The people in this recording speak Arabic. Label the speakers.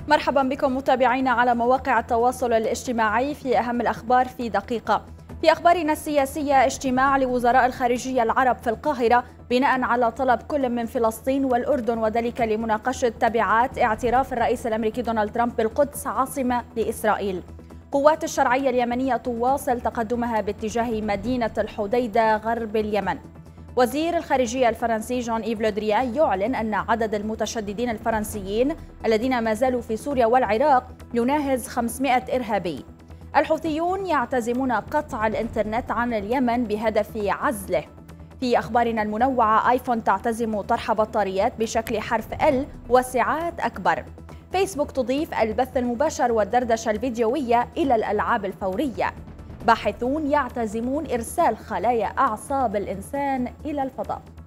Speaker 1: مرحبا بكم متابعينا على مواقع التواصل الاجتماعي في أهم الأخبار في دقيقة. في أخبارنا السياسية، اجتماع لوزراء الخارجية العرب في القاهرة بناء على طلب كل من فلسطين والأردن، وذلك لمناقشة تبعات اعتراف الرئيس الأمريكي دونالد ترامب بالقدس عاصمة لإسرائيل. قوات الشرعية اليمنية تواصل تقدمها باتجاه مدينة الحديدة غرب اليمن. وزير الخارجية الفرنسي جون إيف لو دريان يعلن أن عدد المتشددين الفرنسيين الذين ما زالوا في سوريا والعراق يناهز 500 إرهابي. الحوثيون يعتزمون قطع الإنترنت عن اليمن بهدف عزله. في أخبارنا المنوعة، آيفون تعتزم طرح بطاريات بشكل حرف L وسعات أكبر. فيسبوك تضيف البث المباشر والدردشة الفيديوية إلى الألعاب الفورية. باحثون يعتزمون إرسال خلايا أعصاب الإنسان إلى الفضاء.